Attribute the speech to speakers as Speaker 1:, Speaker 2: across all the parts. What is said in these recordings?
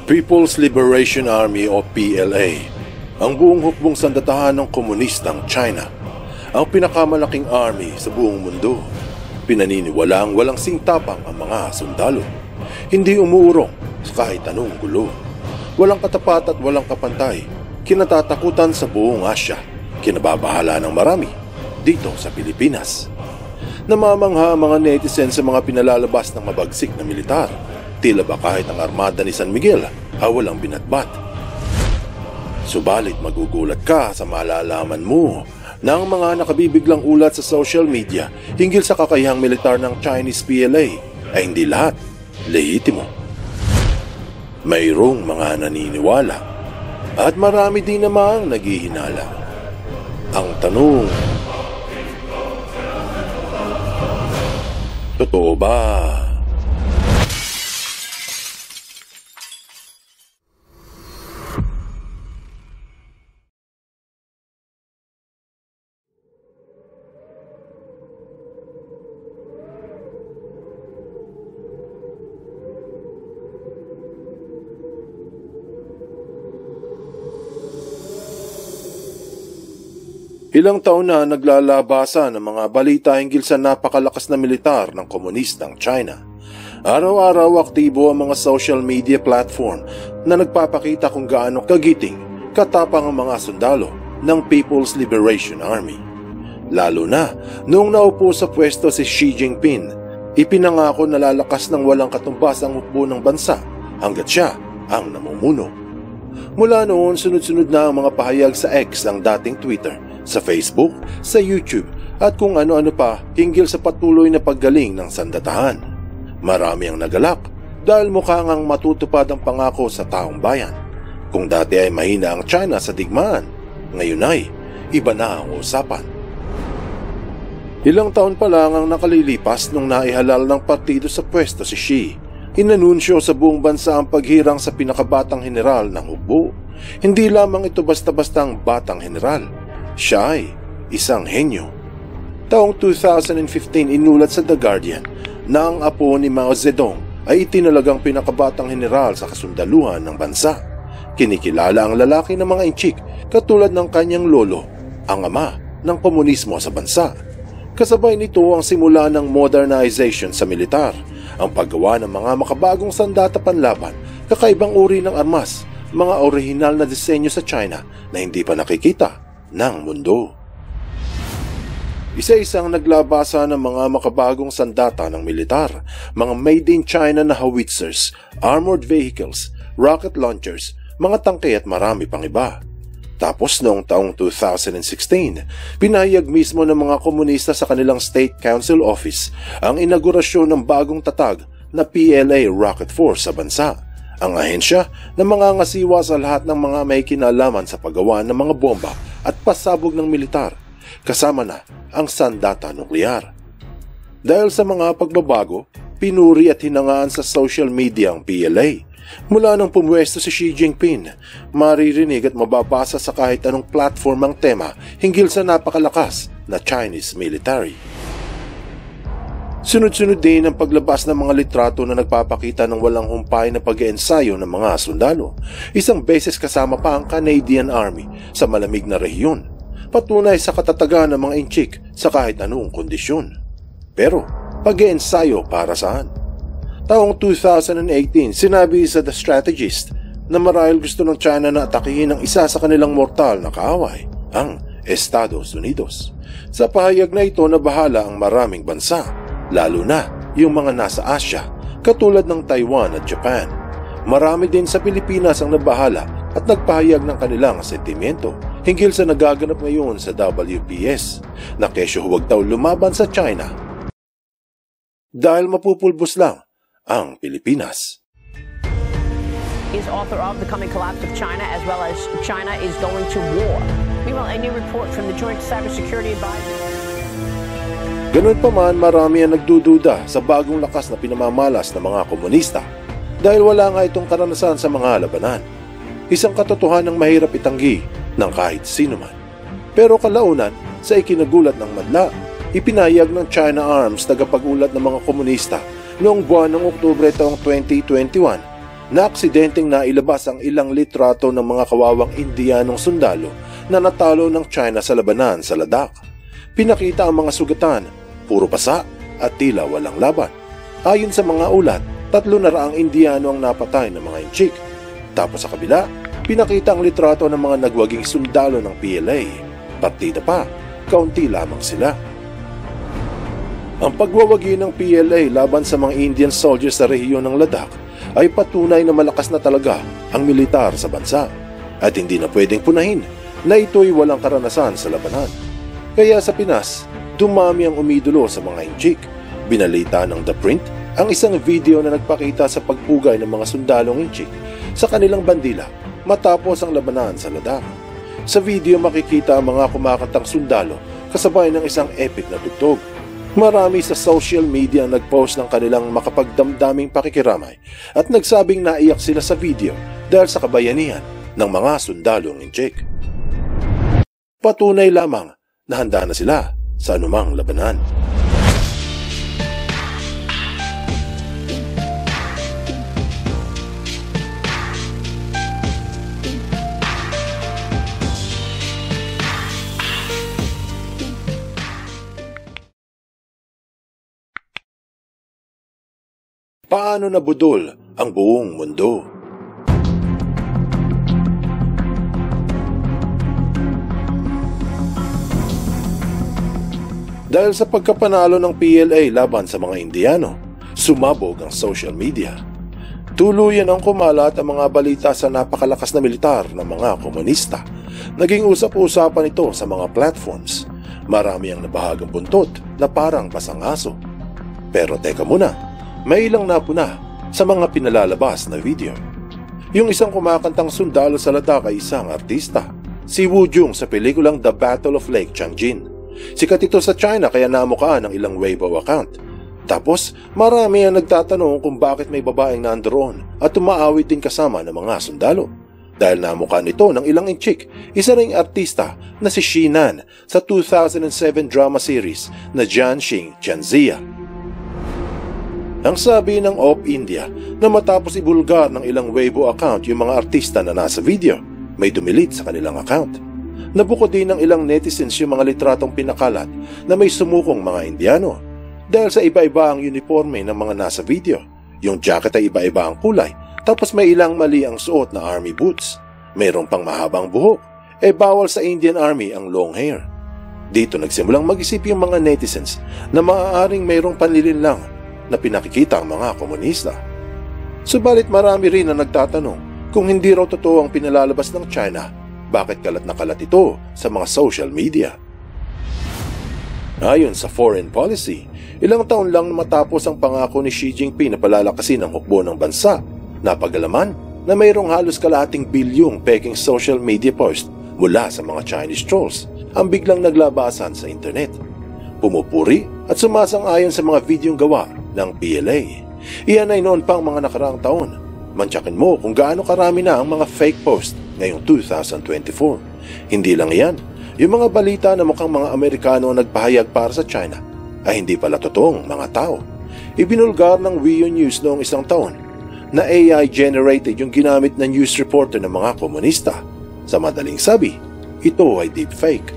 Speaker 1: People's Liberation Army o PLA, ang buong hukbong sandatahan ng komunistang China, ang pinakamalaking army sa buong mundo. Pinaniniwalaang walang singtapang ang mga sundalo. Hindi umuurong sa kahit anong gulo. Walang katapat at walang kapantay. Kinatatakutan sa buong Asya. Kinababahala ng marami dito sa Pilipinas. Namamangha ang mga netizens sa mga pinalalabas ng mabagsik na militar. Tila ba kahit ang armada ni San Miguel walang binatbat. Subalit magugulat ka sa malalaman mo ng mga nakabibiglang ulat sa social media hinggil sa kakayahang militar ng Chinese PLA ay hindi lahat lehitimo. Mayroong mga naniniwala at marami din namang naghihinala. Ang tanong, totoo ba? Ilang taon na naglalabasan ng mga balita hinggil sa napakalakas na militar ng komunistang China. Araw-araw aktibo ang mga social media platform na nagpapakita kung gaano kagiting, katapang ang mga sundalo ng People's Liberation Army. Lalo na noong naupo sa pwesto si Xi Jinping, ipinangako na lalakas ng walang katumbas ang hukbo ng bansa hanggat siya ang namumuno. Mula noon, sunod-sunod na ang mga pahayag sa X ng dating Twitter, sa Facebook, sa YouTube at kung ano-ano pa hinggil sa patuloy na paggaling ng sandatahan. Marami ang nagalak dahil mukhang ang matutupad ang pangako sa taong bayan. Kung dati ay mahina ang China sa digmaan, ngayon ay iba na ang usapan. Ilang taon pa lang ang nakalilipas nung naihalal ng partido sa pwesto si Xi. Inanunsyo sa buong bansa ang paghirang sa pinakabatang general ng hukbo. Hindi lamang ito basta-bastang batang general. Siya ay isang henyo. Taong 2015 inulat sa The Guardian na ang apo ni Mao Zedong ay itinalagang pinakabatang general sa kasundaluhan ng bansa. Kinikilala ang lalaki ng mga inchik katulad ng kanyang lolo, ang ama ng komunismo sa bansa. Kasabay nito ang simula ng modernization sa militar, ang paggawa ng mga makabagong sandata panlaban, kakaibang uri ng armas, mga orihinal na disenyo sa China na hindi pa nakikita ng mundo. Isa-isang naglabasa ng mga makabagong sandata ng militar, mga made in China na howitzers, armored vehicles, rocket launchers, mga tangke at marami pang iba. Tapos noong taong 2016, pinahayag mismo ng mga komunista sa kanilang State Council Office ang inaugurasyon ng bagong tatag na PLA Rocket Force sa bansa. Ang ahensya na mangangasiwa sa lahat ng mga may kinalaman sa paggawa ng mga bomba at pasabog ng militar, kasama na ang sandata nuklear. Dahil sa mga pagbabago, pinuri at hinangaan sa social media ang PLA. Mula nang pumwesto si Xi Jinping, maririnig at mababasa sa kahit anong platform ang tema hinggil sa napakalakas na Chinese military. Sunod-sunod din ang paglabas ng mga litrato na nagpapakita ng walang humpay na pag-iensayo ng mga sundalo. Isang beses kasama pa ang Canadian Army sa malamig na rehiyon. Patunay sa katatagan ng mga inchik sa kahit anong kondisyon. Pero pag-iensayo para saan? Taong 2018, sinabi sa The Strategist na marahil gusto ng China na atakihin ang isa sa kanilang mortal na kaaway, ang Estados Unidos. Sa pahayag na ito, nabahala ang maraming bansa, lalo na yung mga nasa Asya, katulad ng Taiwan at Japan. Marami din sa Pilipinas ang nabahala at nagpahayag ng kanilang sentimiento hinggil sa nagaganap ngayon sa WPS na kesyo huwag daw lumaban sa China dahil mapupulbos lang ang Pilipinas.
Speaker 2: Is author of The Coming Collapse of China, as well as China is Going to War. Meanwhile, a new report from the Joint Cybersecurity Advisor.
Speaker 1: Ganun pa man, marami ang nagdududa sa bagong lakas na pinamamalas ng mga komunista dahil wala nga itong karanasan sa mga labanan. Isang katotohanang mahirap itanggi ng kahit sino man. Pero kalaunan, sa ikinagulat ng madla, ipinahayag ng China Arms tagapag-ulat ng mga komunista noong buwan ng Oktubre taong 2021 na aksidenteng nailabas ang ilang litrato ng mga kawawang Indianong sundalo na natalo ng China sa labanan sa Ladakh. Pinakita ang mga sugatan, puro pasa at tila walang laban. Ayon sa mga ulat, 300 Indiano ang napatay ng mga Inchik. Tapos sa kabila, pinakita ang litrato ng mga nagwaging sundalo ng PLA. Partida pa, kaunti lamang sila. Ang pagwawagi ng PLA laban sa mga Indian soldiers sa rehiyon ng Ladakh ay patunay na malakas na talaga ang militar sa bansa at hindi na pwedeng punahin na ito'y walang karanasan sa labanan. Kaya sa Pinas, dumami ang umidolo sa mga Inchik. Binalita ng The Print ang isang video na nagpakita sa pagpugay ng mga sundalong Inchik sa kanilang bandila matapos ang labanan sa Ladakh. Sa video makikita ang mga kumakantang sundalo kasabay ng isang epic na tugtog. Marami sa social media ang nagpost ng kanilang makapagdamdaming pakikiramay at nagsabing naiyak sila sa video dahil sa kabayanihan ng mga sundalong Inchik. Patunay lamang na handa na sila sa anumang labanan. Paano nabudol ang buong mundo? Dahil sa pagkapanalo ng PLA laban sa mga Indiano, sumabog ang social media. Tuluyan ang kumalat ang mga balita sa napakalakas na militar ng mga komunista. Naging usap-usapan ito sa mga platforms. Marami ang nabahagang buntot na parang pasangaso. Pero teka muna, may ilang napuna sa mga pinalalabas na video. Yung isang kumakantang sundalo sa Ladakh ay isang artista, si Wu Jung sa pelikulang The Battle of Lake Changjin. Sikat ito sa China kaya namukhaan ng ilang Weibo account. Tapos marami ang nagtatanong kung bakit may babaeng nandoon at umaawit din kasama ng mga sundalo. Dahil namukhaan ito ng ilang Inchik, isa ring artista na si Shinan sa 2007 drama series na Jianxing Jianzia. Ang sabi ng Op India na matapos ibulgar ng ilang Weibo account yung mga artista na nasa video, may dumilit sa kanilang account. Nabuko din ng ilang netizens yung mga litratong pinakalat na may sumukong mga Indiano. Dahil sa iba-iba ang uniforme ng mga nasa video, yung jacket ay iba-iba ang kulay, tapos may ilang mali ang suot na army boots. Mayroon pang mahabang buhok, bawal sa Indian Army ang long hair. Dito nagsimulang mag-isip yung mga netizens na maaaring mayroong panlilinlang na pinakikita ang mga komunista. Subalit marami rin na nagtatanong kung hindi raw totoo ang pinalalabas ng China, bakit kalat na kalat ito sa mga social media? Ayon sa foreign policy, ilang taon lang matapos ang pangako ni Xi Jinping na palalakasin ang hukbo ng bansa, napagalaman na mayroong halos kalahating bilyong peking social media post mula sa mga Chinese trolls ang biglang naglabasan sa internet. Pumupuri at sumasang-ayon sa mga videong gawa ng PLA. Iyan ay noon pang mga nakaraang taon. Mantsakin mo kung gaano karami na ang mga fake post ngayong 2024. Hindi lang iyan, yung mga balita na mukhang mga Amerikano ang nagpahayag para sa China ay hindi pala totoong mga tao. Ibinulgar ng Weibo News noong isang taon na AI-generated yung ginamit na news reporter ng mga komunista. Sa madaling sabi, ito ay deepfake.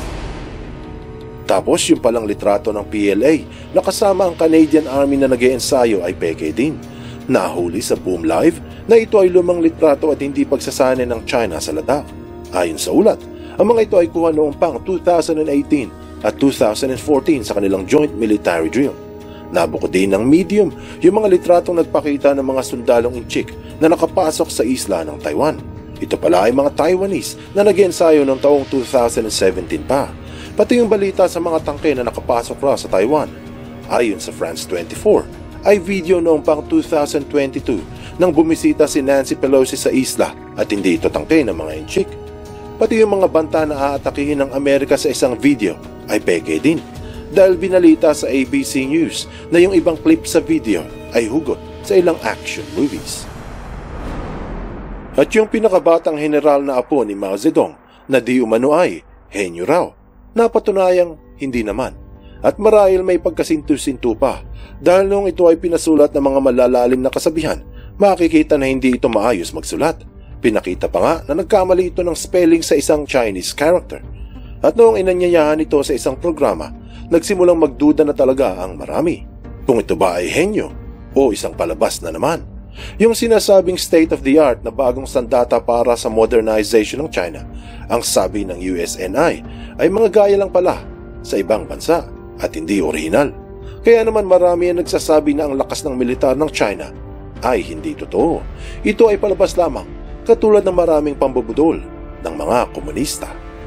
Speaker 1: Tapos yung palang litrato ng PLA na kasama ang Canadian Army na nag-iensayo ay peke din. Nahuli sa Boom Live na ito ay lumang litrato at hindi pagsasanay ng China sa Ladakh. Ayon sa ulat, ang mga ito ay kuha noong pang 2018 at 2014 sa kanilang joint military drill. Nabuko din ng Medium yung mga litratong nagpakita ng mga sundalong Inchik na nakapasok sa isla ng Taiwan. Ito pala ay mga Taiwanese na nag-iensayo noong taong 2017 pa. Pati yung balita sa mga tangke na nakapasok ra sa Taiwan. Ayon sa France 24, ay video noong pang 2022 nang bumisita si Nancy Pelosi sa isla at hindi ito tangke ng mga Inchik. Pati yung mga banta na aatakihin ng Amerika sa isang video ay peke din. Dahil binalita sa ABC News na yung ibang clip sa video ay hugot sa ilang action movies. At yung pinakabatang general na apo ni Mao Zedong na di umano ay henyo raw, napatunayang hindi naman. At marahil may pagkasintu-sintu pa dahil nung ito ay pinasulat ng mga malalalim na kasabihan, Makikita na hindi ito maayos magsulat. Pinakita pa nga na nagkamali ito ng spelling sa isang Chinese character. At noong inanyayahan ito sa isang programa, nagsimulang magduda na talaga ang marami. Kung ito ba ay henyo o isang palabas na naman. Yung sinasabing state-of-the-art na bagong sandata para sa modernization ng China, ang sabi ng USNI ay mga gaya lang pala sa ibang bansa at hindi orihinal. Kaya naman marami ang nagsasabi na ang lakas ng militar ng China ay hindi totoo. Ito ay palabas lamang, katulad ng maraming pambubudol ng mga komunista.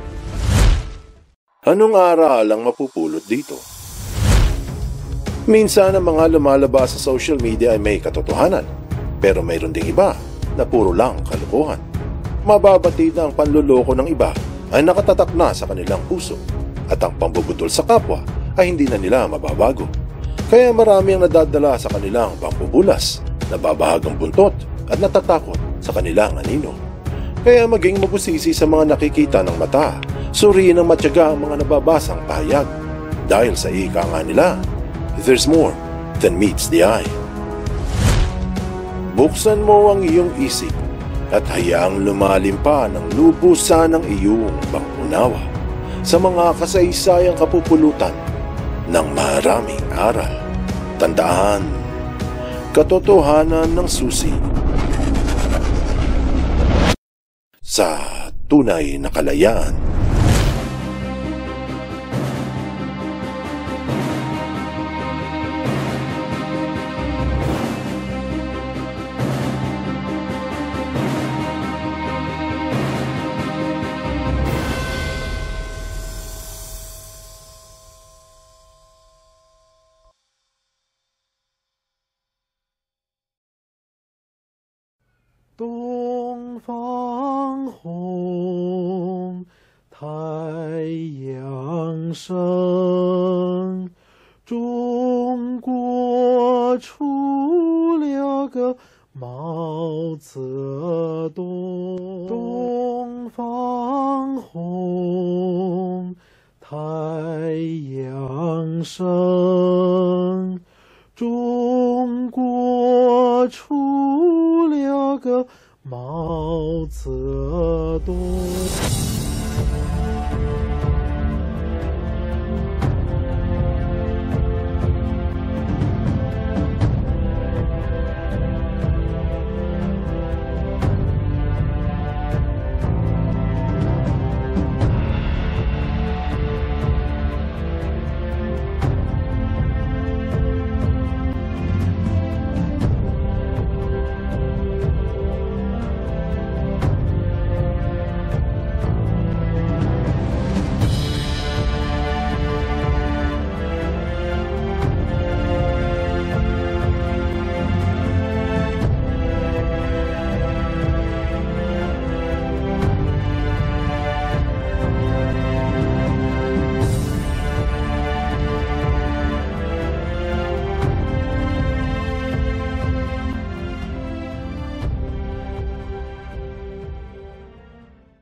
Speaker 1: Anong aral ang mapupulot dito? Minsan ang mga lumalabas sa social media ay may katotohanan, pero mayroon ding iba na puro lang kalokohan. Mababatid na ang panluloko ng iba ay nakatatak na sa kanilang puso at ang pambubudol sa kapwa ay hindi na nila mababago. Kaya marami ang nadadala sa kanilang pambubulas, nababahagang buntot at natatakot sa kanilang anino. Kaya maging mabusisi sa mga nakikita ng mata, suriin ng matyaga ang mga nababasang pahayag. Dahil sa ika nga nila, there's more than meets the eye. Buksan mo ang iyong isip at hayaang lumalim pa ng lubusan ng iyong pangunawa sa mga kasaysayang kapupulutan ng maraming aral. Tandaan, katotohanan ng susi sa tunay na kalayaan.
Speaker 3: Dong Fang Hong, 太阳升，中国出了个毛泽东。东方红，太阳升，中国出了个毛泽东。